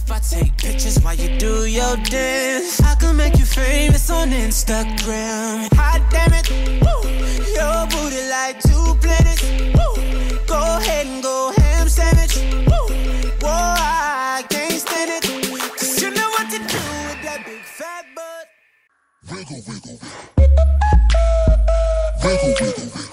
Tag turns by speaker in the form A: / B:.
A: if I take pictures while you do your dance? I can make you famous on Instagram. Hot damn it, woo. Your booty like 2 planets. Woo. Go ahead and go ham sandwich. Woo. Whoa, I can't stand it. Cause you know what to do with that big fat butt.
B: Wiggle, wiggle, wiggle. Wiggle, wiggle, wiggle.